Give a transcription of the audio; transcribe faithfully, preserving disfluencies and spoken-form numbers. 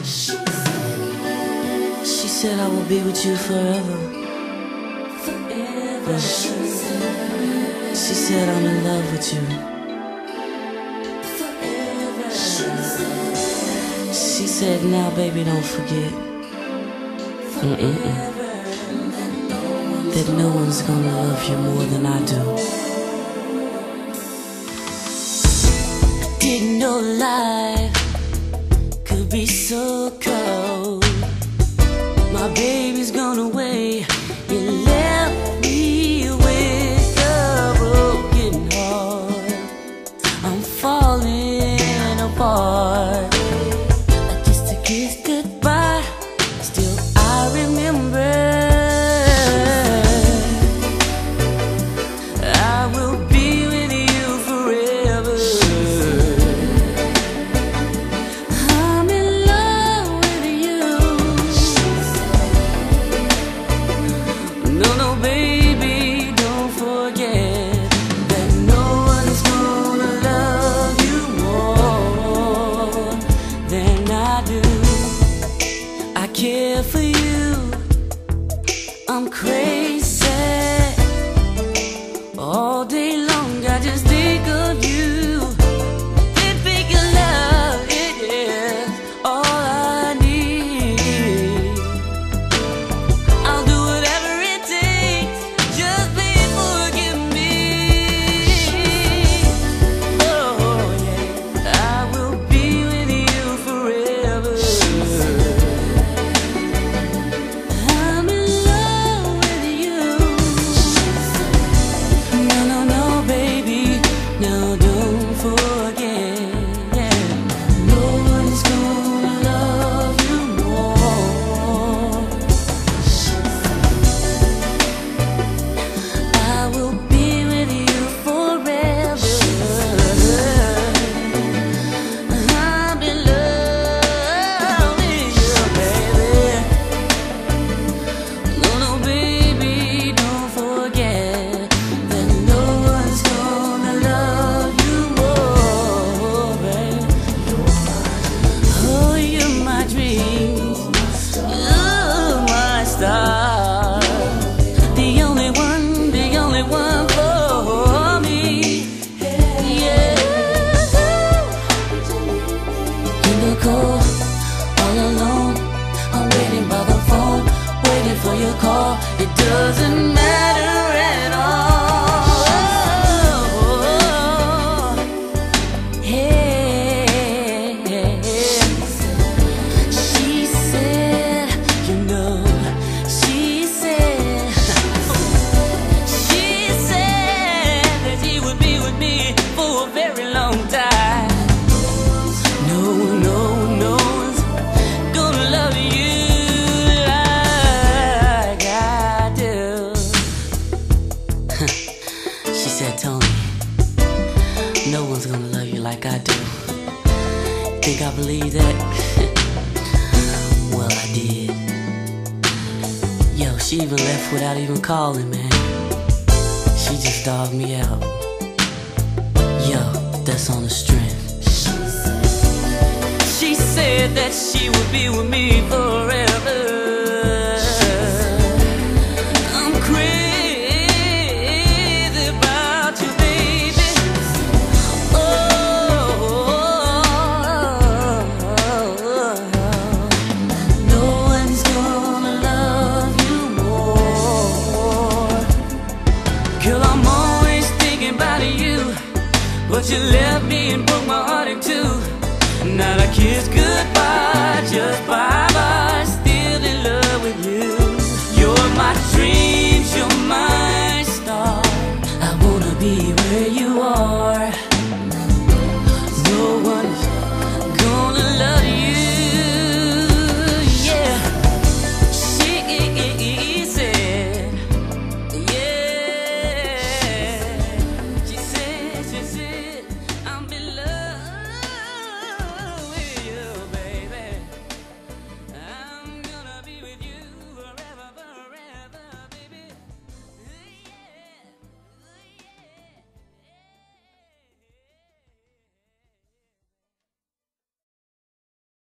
She said I will be with you forever. But she said I'm in love with you. She said now baby don't forget Mm-mm-mm. that no one's gonna love you more than I do. Didn't know life could be so cold. My baby's gone away. You left me with a broken heart. I'm falling apart. I kissed a kiss goodbye. Still I remember. I will be with you forever. I'm in love with you. No, no, baby, don't forget that no one's gonna love you more than I do. I care for you, I'm crazy. All day long I just think of you. This big love, it is all I need. I'll do whatever it takes, just please forgive me. Oh yeah, I will be with you forever. I'm in love with you. No, no, no, baby, no, don't forget. Yeah. No one's gonna love you more. I will be with you forever. I'm in love with you, baby. No, no, baby, don't forget that no one's gonna love you more, baby. Oh, you're my dreams, you're my star, the only one, the only one for me. Yeah. In the cold, all alone, I'm waiting by the phone, waiting for your call. It doesn't matter at all. Hey, she said, you know, she said, she said that she would be with me for a very long time. No, no, no one's gonna love you like I do. She said, Tony, no one's gonna love you like I do. Think I believe that? Well, I did. Yo, she even left without even calling, man. She just dogged me out. Yo, that's on the strength. She said that she would be with me forever. I'm crazy about you, baby. Oh, no one's gonna love you more. Girl, I'm always thinking about you, but you left